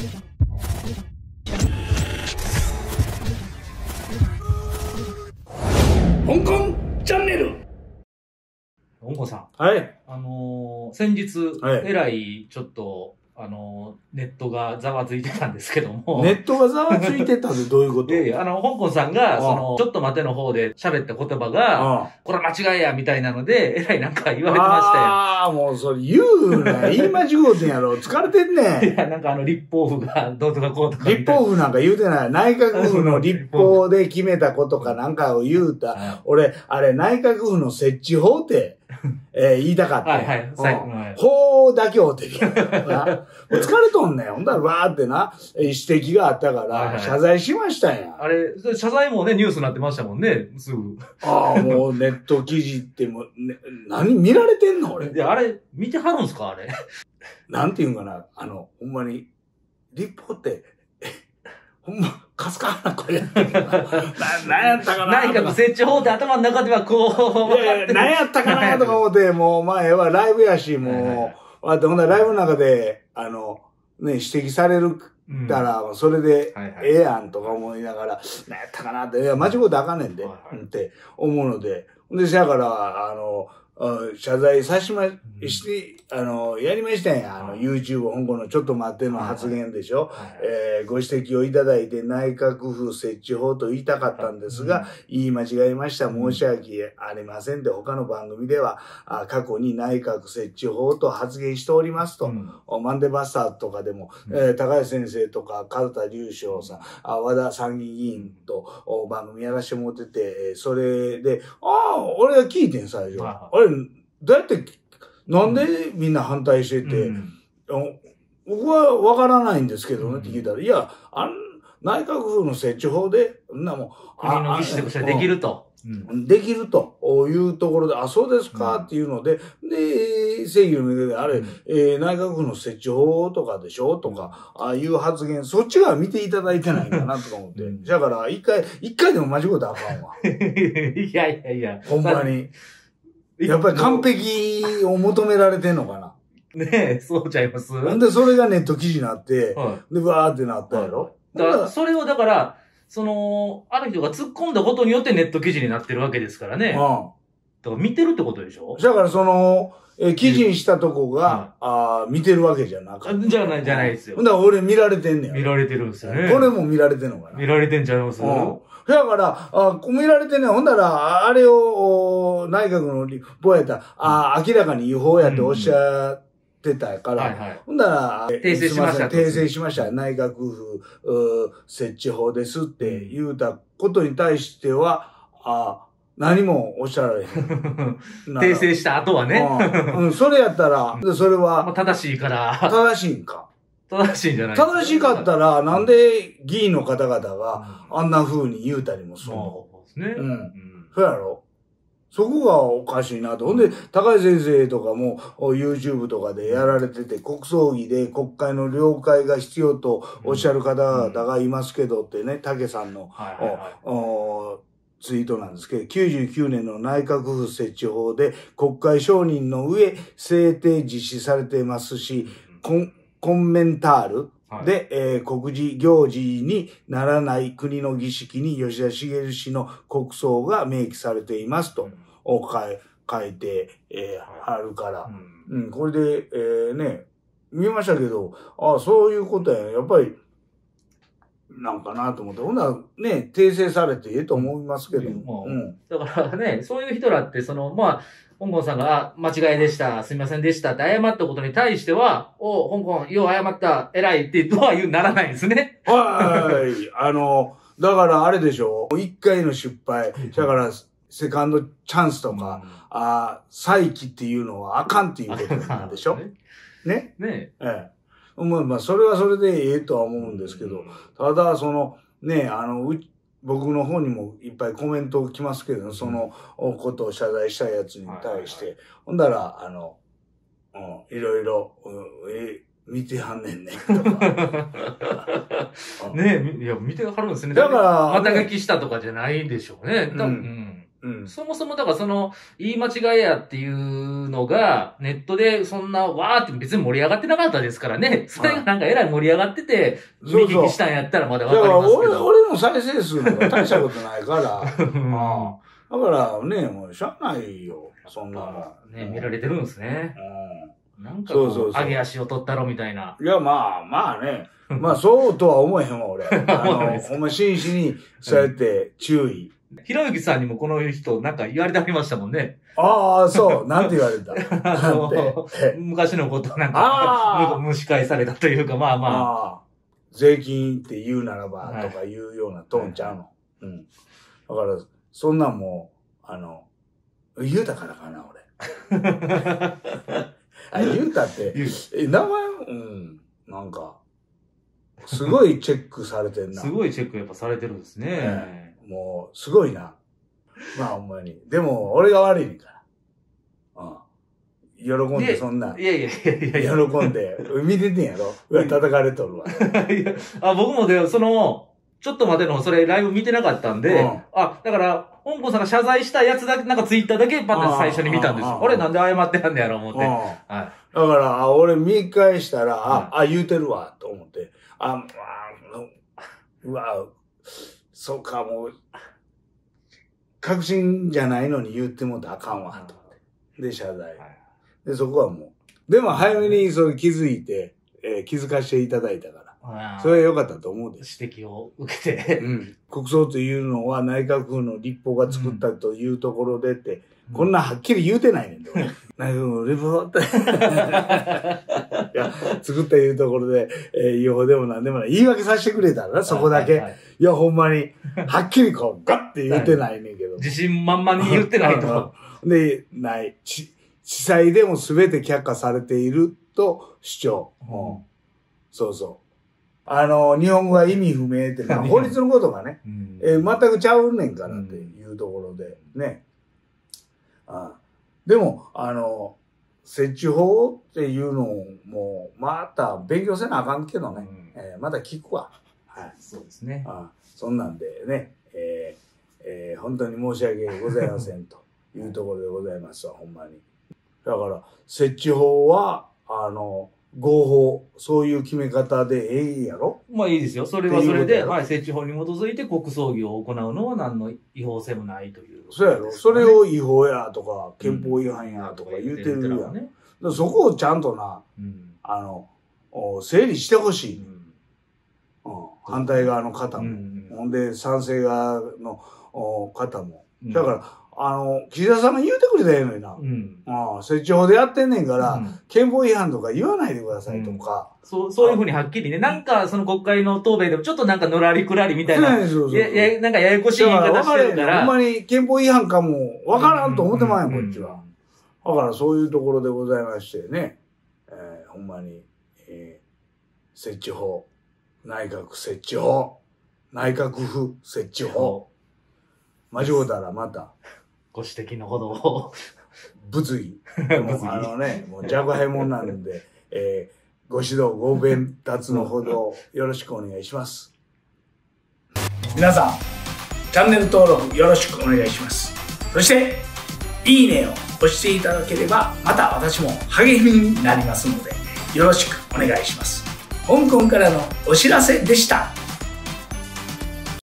香港チャンネル。 香港さん。 はい。 先日、 はい、 えらい、ちょっと、ネットがざわついてたんですけども。 ネットがざわついてたってどういうこと？ いやいや、香港さんが、ちょっと待ての方で喋った言葉が、これは間違いや、みたいなので、えらいなんか言われてましたよ。 ああ、もうそれ言うな。言い間違うてんやろ。疲れてんねん。 いや、なんか立法府がどうとかこうとか。 立法府なんか言うてない。内閣府の立法で決めたことかなんかを言うた。俺、あれ、内閣府の設置法って、言いたかった。 はいはい。 法だけをて疲れとんねん。ほんだらわーってな、指摘があったから、謝罪しましたんや。 あれ、謝罪もね、ニュースになってましたもんね、すぐ。 ああ、もうネット記事ってもう、何見られてんの俺。 いや、あれ、見てはるんすかあれ。 なんていうんかな、ほんまに、立法って、ほんま、かすかなこれ。何やったかな。 内閣設置法って頭の中ではこう。 いやいや、何やったかなとか思って、もう前はライブやし、もう、ほんならライブの中で、ね、指摘されるたら、それで、ええやんとか思いながら、何やったかなって、いや、間違うてあかんねんで、って思うので、で、だから、謝罪さしま、して、やりましたんや。YouTube、香港のちょっと待っての発言でしょ。ご指摘をいただいて内閣府設置法と言いたかったんですが、言い間違えました。申し訳ありませんで、他の番組では、過去に内閣設置法と発言しておりますと。マンデバスターとかでも、高橋先生とか、門田隆翔さん、和田参議院議員と番組やらしてもらってて、それで、俺が聞いてん、最初。あれ、どうやって、なんでみんな反対してて、僕はわからないんですけどねって聞いたら、いや、内閣府の設置法で、もう、 国の議事としてできると。 できるというところで、あ、そうですかっていうので、で、正義の目で、あれ、内閣府の設置法とかでしょとか、ああいう発言、そっちが見ていただいてないかなとか思って。だから、一回でも間違うたらあかんわ。 いやいやいや。 ほんまに。やっぱり完璧を求められてんのかな。 ねえ、そうちゃいます。 んで、それがネット記事になって、で、わーってなったやろ。 だから、それをだから、ある人が突っ込んだことによってネット記事になってるわけですからね。だから見てるってことでしょ？ だから記事にしたとこが、見てるわけじゃなかった。 じゃないですよ。 だから俺見られてんねん。 見られてるんですよね。 これも見られてんのかな？ 見られてんちゃいます？ だから、見られてんねん。ほんだら、あれを、内閣の立法やったら、明らかに違法やっておっしゃってたから、ほんだら、 訂正しました。 訂正しました。内閣府、設置法ですって言うたことに対しては、何もおっしゃられへん。 訂正した後はね。 それやったら、それは。 正しいから。 正しいんか。 正しいんじゃない正しかったら、なんで議員の方々があんな風に言うたりもするの？ そうですね。 そうやろ？そこがおかしいなと。ほんで、高橋先生とかも YouTube とかでやられてて、国葬儀で国会の了解が必要とおっしゃる方々がいますけどってね、竹さんのツイートなんですけど、99年の内閣府設置法で国会承認の上、制定実施されていますし、コンメンタールで、国事行事にならない国の儀式に吉田茂氏の国葬が明記されていますと、書いて、あるから、これで、ね、見ましたけど、そういうことや、やっぱり、なんかなと思って、ほんならね、訂正されていいと思いますけど。 だからね、そういう人らって、香港さんが、間違いでした、すみませんでしたって謝ったことに対しては、香港、よう謝った、偉いってはならないんですね。 はい。だからあれでしょ、一回の失敗、だから、セカンドチャンスとか、再起っていうのはあかんっていうことなんでしょね。 ねえ。まあ、それはそれでええとは思うんですけど、ただ、ね、僕の方にもいっぱいコメント来ますけど、そのことを謝罪したやつに対して、ほんだら、いろいろ、見てはんねんね、とか。 ねえ、いや、見てはるんですね。 だから、 また書きしたとかじゃないんでしょうね。 そもそもだからその、言い間違いやっていうのが、ネットでそんなわーって別に盛り上がってなかったですからね。それがなんかえらい盛り上がってて、見聞きしたんやったらまだわかりますけど。 俺の再生数も大したことないから。だからね、もうしゃあないよ。そんなの。 ね、見られてるんですね。なんか上げ足を取ったろみたいな。 いや、まあね。まあそうとは思えへんわ、俺。ほんま真摯に、そうやって注意。 ひろゆきさんにもこの人なんか言われてありましたもんね。 ああ、そう。なんて言われた昔のことなんか、蒸し返されたというか、まあ。 税金って言うならば、とか言うようなトーンちゃうの。だから、そんなんも言うたからかな、俺。言うたって、名前、なんか、すごいチェックされてんな。 すごいチェックやっぱされてるんですね。 もう、すごいな。まあ、ほんまに。でも、俺が悪いねんから。喜んで、そんな。 いや。喜んで。見ててんやろ叩かれとるわ。 僕もちょっと待ての、それライブ見てなかったんで、だから、香港さんが謝罪したやつだけ、なんかツイッターだけパッと最初に見たんですよ。俺なんで謝ってはんねやろ思って。だから、俺見返したら、言うてるわ、と思って。うわ、そうか、もう、確信じゃないのに言ってもあかんわ、と思って。で、謝罪。で、そこはもう。でも、早めにそれ気づいて、気づかせていただいたから。それは良かったと思うです。 指摘を受けて。 国葬というのは内閣府の立法が作ったというところでって、こんなはっきり言うてないねんで、内閣府の立法って。いや、作ったいうところで、違法でもなんでもない。言い訳させてくれたらな、そこだけ。いや、ほんまに、はっきりガッて言うてないねんけど。 自信満々に言ってないと。 で、ない。地裁でも全て却下されていると主張。そうそう。日本語が意味不明って、法律のことがね、全くちゃうねんからっていうところで、ね。でも、設置法っていうのも、また勉強せなあかんけどね。また聞くわ。 はい。そうですね。 そんなんでね、本当に申し訳ございませんというところでございますわ、ほんまに。だから、設置法は、合法、そういう決め方でええやろ？ まあいいですよ。それはそれで、設置法に基づいて国葬儀を行うのは何の違法性もないという。 そうやろ？それを違法やとか、憲法違反やとか言うてるやん。そこをちゃんとな、整理してほしい。反対側の方も。ほんで、賛成側の方も。だから、岸田さんが言うてくれたらええのにな。設置法でやってんねんから、憲法違反とか言わないでくださいとか。 そういうふうにはっきりね。なんか、その国会の答弁でもちょっとなんかのらりくらりみたいな。なんかややこしい言い方してるから。 ほんまに憲法違反かもわからんと思ってまうんや、こっちは。だからそういうところでございましてね。ほんまに、設置法、内閣設置法、内閣府設置法。間違うたらまた。 ご指摘のほどを。 物議。もう弱敗者なんで、ご指導、ご鞭達のほどよろしくお願いします。皆さん、チャンネル登録よろしくお願いします。そして、いいねを押していただければ、また私も励みになりますので、よろしくお願いします。香港からのお知らせでした。